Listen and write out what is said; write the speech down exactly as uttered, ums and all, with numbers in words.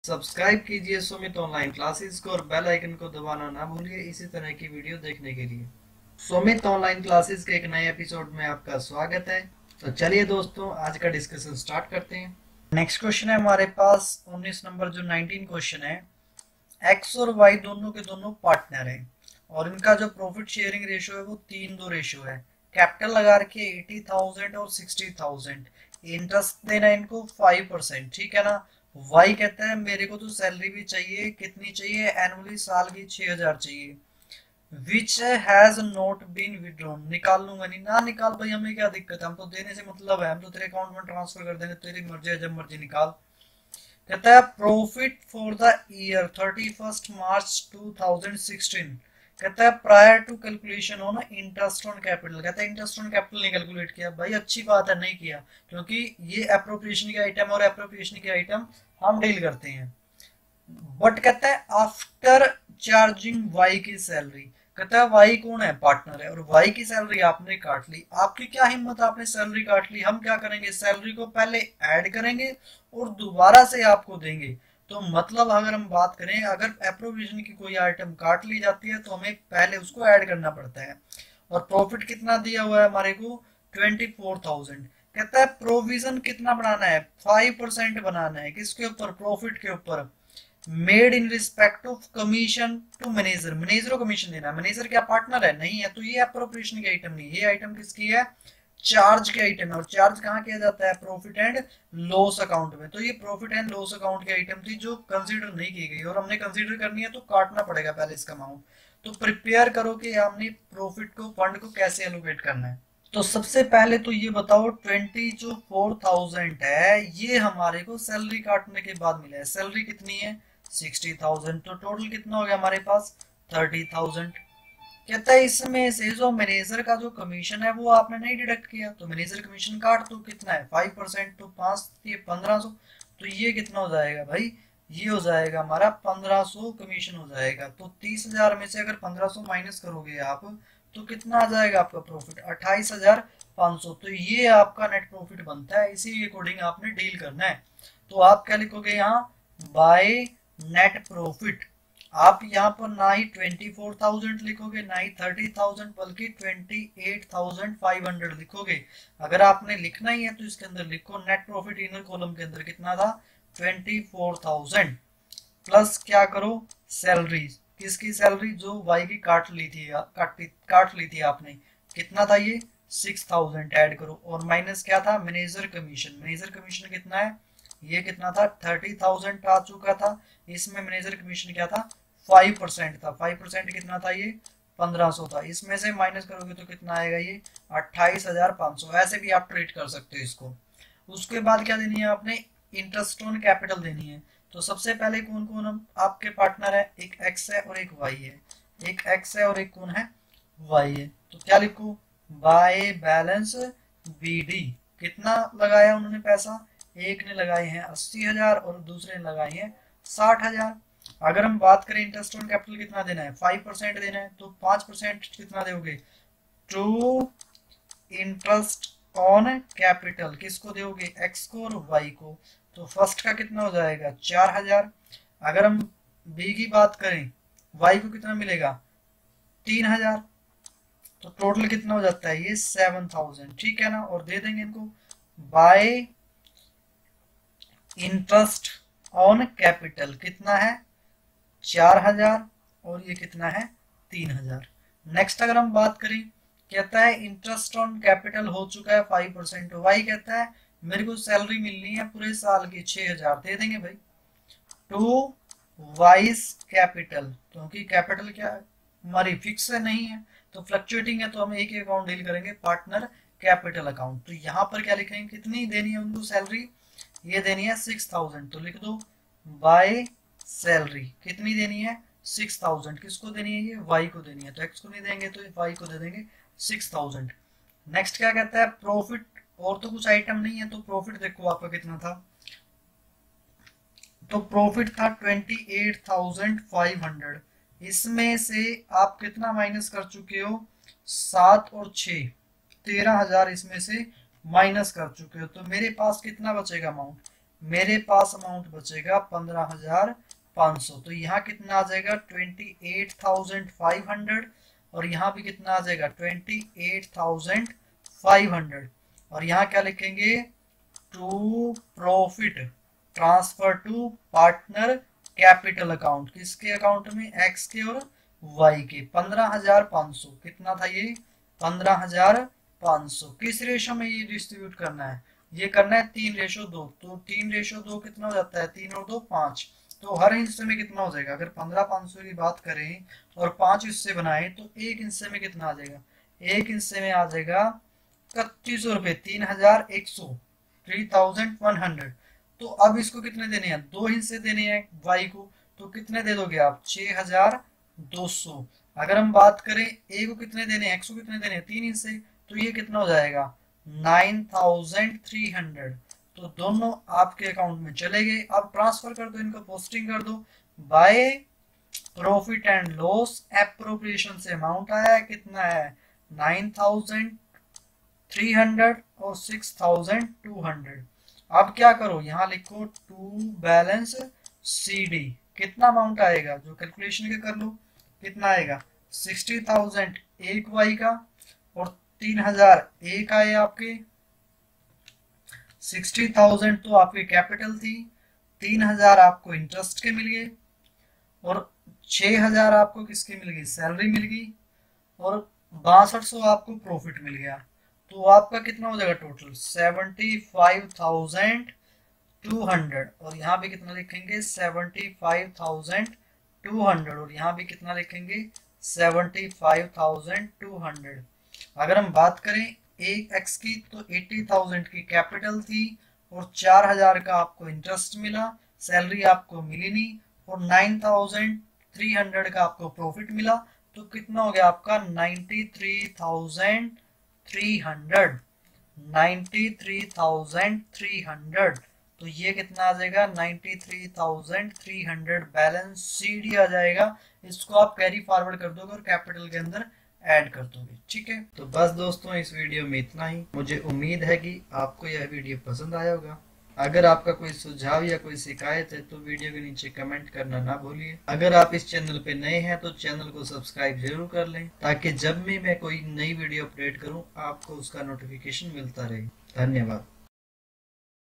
Subscribe कीजिए Sumit online classes को और बेल आइकन को दबाना ना भूलिए इसी तरह की वीडियो देखने के लिए। सुमित ऑनलाइन क्लासेस के एक नए एपिसोड में आपका स्वागत है। तो चलिए दोस्तों, आज का डिस्कशन स्टार्ट करते हैं। नेक्स्ट क्वेश्चन है हमारे पास उन्नीस नंबर, जो नाइनटीन क्वेश्चन है। एक्स और वाई दोनों के दोनों पार्टनर हैं और इनका जो प्रॉफिट शेयरिंग रेशियो है वो तीन दो रेशियो है। कैपिटल लगा रखी है एटी थाउजेंड और सिक्सटी थाउजेंड। इंटरेस्ट देना है इनको फाइव परसेंट, ठीक है ना। वाई कहता है मेरे को तो सैलरी भी चाहिए, कितनी चाहिए एनुअली, साल की छह हजार चाहिए। Which has not been withdrawn, निकाल लूंगा नहीं ना, निकाल भाई, हमें क्या दिक्कत है, हम तो देने से मतलब है, हम तो तेरे अकाउंट में ट्रांसफर कर देंगे, तेरी मर्जी है, जब मर्जी निकाल। कहता है profit for the year thirty first March two thousand sixteen. कहता है प्रायर टू कैलकुलेशन हो ना इंटरेस्ट ऑन कैपिटल। कहता है इंटरेस्ट ऑन कैपिटल नहीं कैलकुलेट किया। भाई अच्छी बात है, नहीं किया, क्योंकि ये अप्रोप्रिएशन के आइटम और अप्रोप्रिएशन के आइटम हम डील करते हैं। बट कहता है आफ्टर चार्जिंग वाई की सैलरी। कहता है वाई कौन है, पार्टनर है, और वाई की सैलरी आपने काट ली। आपकी क्या हिम्मत, आपने सैलरी काट ली। हम क्या करेंगे, सैलरी को पहले ऐड करेंगे और दोबारा से आपको देंगे। तो मतलब अगर हम बात करें, अगर अप्रोविजन की कोई आइटम काट ली जाती है तो हमें पहले उसको ऐड करना पड़ता है। और प्रॉफिट कितना दिया हुआ है हमारे को, ट्वेंटी फोर थाउजेंड। कहता है प्रोविजन कितना बनाना है, फाइव परसेंट बनाना है। किसके ऊपर, प्रॉफिट के ऊपर। Made in respect of commission to manager, manager को कमीशन देना है। मैनेजर क्या पार्टनर है, नहीं है, तो ये अप्रोप्रिएशन की आइटम नहीं, ये आइटम किसकी है, चार्ज के आइटम है। और चार्ज कहाँ किया जाता है, प्रॉफिट एंड लॉस अकाउंट में। तो ये प्रॉफिट एंड लॉस अकाउंट की आइटम थी जो कंसीडर नहीं की गई, और हमने कंसीडर करनी है तो काटना पड़ेगा पहले इसका अमाउंट। तो प्रिपेयर करो कि हमने प्रॉफिट को, फंड को कैसे एलोकेट करना है। तो सबसे पहले तो ये बताओ, ट्वेंटी जो फोर थाउजेंड है ये हमारे को सैलरी काटने के बाद मिला है। सैलरी कितनी है, सिक्सटी थाउजेंड। तो टोटल कितना हो गया हमारे पास, थर्टी थाउजेंड। कहता है इसमें से जो मैनेजर का जो कमीशन है वो आपने नहीं डिडक्ट किया, तो मैनेजर कमीशन काट दो। कितना है, फाइव परसेंट, तो पांच ये पंद्रह सौ। तो ये कितना हो जाएगा भाई, ये हो जाएगा हमारा पंद्रह सौ कमीशन हो जाएगा। तो तीस हजार में से अगर पंद्रह सौ माइनस करोगे आप, तो कितना आ जाएगा आपका प्रॉफिट, अट्ठाईस हजार पाँच सौ। तो ये आपका नेट प्रॉफिट बनता है, इसी अकॉर्डिंग आपने डील करना है। तो आप क्या लिखोगे यहाँ, बाय नेट प्रॉफिट। आप यहाँ पर ना ही ट्वेंटी फोर थाउजेंड लिखोगे ना ही थर्टी थाउजेंड, बल्कि twenty eight thousand five hundred लिखोगे। अगर आपने लिखना ही है तो इसके अंदर लिखो नेट प्रॉफिट इनर कॉलम के अंदर कितना था, ट्वेंटी फोर थाउजेंड। प्लस क्या करो, सैलरी। किसकी सैलरी, जो वाई की काट ली थी, काट काट ली थी आपने। कितना था ये, सिक्स थाउजेंड ऐड करो। और माइनस क्या था, मैनेजर कमीशन। मैनेजर कमीशन कितना है, ये कितना था, थर्टी थाउजेंड आ चुका था। इसमें मैनेजर कमीशन क्या था, फाइव परसेंट था। फाइव परसेंट कितना था, ये पंद्रह सौ था। इसमें से माइनस करोगे तो कितना आएगा, ये अट्ठाईस हजार पाँच सौ। ऐसे भी आप ट्रीट कर सकते हो इसको। उसके बाद क्या देनी है आपने, इंटरेस्ट ऑन कैपिटल देनी है। तो सबसे पहले कौन कौन हम आपके पार्टनर है, एक एक्स है और एक वाई है। एक एक्स है और एक कौन है, वाई है। तो क्या लिखो, बाय बैलेंस बीडी। कितना लगाया उन्होंने पैसा, एक ने लगाए हैं अस्सी हजार और दूसरे ने लगाए हैं साठ हजार। अगर हम बात करें इंटरेस्ट ऑन कैपिटल कितना देना है, फाइव परसेंट देना है, तो पांच परसेंट कितना दोगे, टू इंटरेस्ट ऑन कैपिटल। किसको दोगे, एक्स को और वाई को। तो फर्स्ट का कितना हो जाएगा, चार हजार। अगर हम बी की बात करें, वाई को कितना मिलेगा, तीन हजार। तो टोटल कितना हो जाता है, ये सेवन थाउजेंड, ठीक है ना। और दे देंगे इनको बाय इंटरेस्ट ऑन कैपिटल। कितना है, चार हजार, और ये कितना है, तीन हजार। नेक्स्ट अगर हम बात करें, कहता है इंटरेस्ट ऑन कैपिटल हो चुका है फाइव परसेंट। वाई कहता है मेरे को सैलरी मिलनी है पूरे साल की छह हजार, दे देंगे भाई। टू वाइस कैपिटल, क्योंकि कैपिटल क्या हमारी फिक्स है नहीं है, तो फ्लक्चुएटिंग है, तो हम एक ही अकाउंट डील करेंगे, पार्टनर कैपिटल अकाउंट। तो यहाँ पर क्या लिखेंगे, कितनी देनी है उनको सैलरी, ये देनी है सिक्स थाउजेंड। तो लिख दो बाय सैलरी। कितनी देनी है, सिक्स थाउजेंड। किसको देनी है, ये वाई को देनी है। तो एक्स को नहीं देंगे तो वाई को दे देंगे सिक्स थाउजेंड। नेक्स्ट क्या कहता है, प्रॉफिट। और तो कुछ आइटम नहीं है, तो प्रॉफिट देखो आपका कितना था, तो प्रॉफिट था twenty eight thousand five hundred. इसमें से आप कितना माइनस कर चुके हो, सात और छ, तेरह हजार इसमें से माइनस कर चुके हो। तो मेरे पास कितना बचेगा अमाउंट, मेरे पास अमाउंट बचेगा पंद्रह हजार पाँच सौ। तो यहाँ कितना आ जाएगा twenty eight thousand five hundred, और यहाँ भी कितना आ जाएगा twenty eight thousand five hundred. और यहाँ क्या लिखेंगे, to profit transfer to partner capital account. किसके अकाउंट में, एक्स के और वाई के। पंद्रह हजार पाँच सौ कितना था ये, पंद्रह हजार पाँच सौ। किस रेशो में ये डिस्ट्रीब्यूट करना है, ये करना है तीन रेशो दो। तो तीन रेशो दो कितना हो जाता है, तीन और दो पांच। तो हर हिस्से में कितना हो जाएगा, अगर पंद्रह पाँच सौ की बात करें और पांच हिस्से बनाए तो एक हिस्से में कितना आ जाएगा, एक हिस्से में आ जाएगा इकतीस सौ रुपए, तीन हजार एक सौ, थ्री थाउजेंड वन हंड्रेड। तो अब इसको कितने देने हैं, दो हिस्से देने हैं वाई को, तो कितने दे दोगे आप, छह हजार दो सौ। अगर हम बात करें ए को कितने देने हैं, एक्स को कितने देने हैं, तीन हिस्से, तो ये कितना हो जाएगा नाइन थाउजेंड थ्री हंड्रेड। तो दोनों आपके अकाउंट में चले गए। अब ट्रांसफर कर दो, इनको पोस्टिंग कर दो। By profit and loss appropriation से अमाउंट आया है, कितना है नाइन थाउजेंड थ्री हंड्रेड और सिक्स थाउजेंड टू हंड्रेड। अब क्या करो, यहाँ लिखो टू बैलेंस सी डी। कितना अमाउंट आएगा, जो कैलकुलेशन के कर लो, कितना आएगा सिक्सटी थाउजेंड एक वाई का और तीन हजार एक आए आपके। सिक्सटी थाउजेंड तो आपकी कैपिटल थी, तीन हजार आपको इंटरेस्ट के मिल गए और छह हजार आपको किसकी मिल गई, सैलरी मिल गई, और बासठ सौ आपको प्रॉफिट मिल गया। तो आपका कितना हो जाएगा total, seventy five thousand two hundred. और यहाँ भी कितना लिखेंगे, seventy five thousand two hundred, और यहाँ भी कितना लिखेंगे, seventy five thousand two hundred. अगर हम बात करें एक एक्स की, तो अस्सी थाउजेंड की कैपिटल थी और चार हजार का आपको इंटरेस्ट मिला, सैलरी आपको मिली नहीं, और नाइन थाउजेंड थ्री हंड्रेड का आपको प्रॉफिट मिला। तो कितना हो गया आपका ninety three thousand three hundred, ninety three thousand three hundred. तो ये कितना आ जाएगा ninety three thousand three hundred balance C D आ जाएगा। इसको आप कैरी फॉरवर्ड कर दोगे और कैपिटल के अंदर ऐड कर दोगे, ठीक है। तो बस दोस्तों इस वीडियो में इतना ही। मुझे उम्मीद है कि आपको यह वीडियो पसंद आया होगा। अगर आपका कोई सुझाव या कोई शिकायत है तो वीडियो के नीचे कमेंट करना ना भूलिए। अगर आप इस चैनल पे नए हैं तो चैनल को सब्सक्राइब जरूर कर लें, ताकि जब भी मैं कोई नई वीडियो अपडेट करूं आपको उसका नोटिफिकेशन मिलता रहे। धन्यवाद।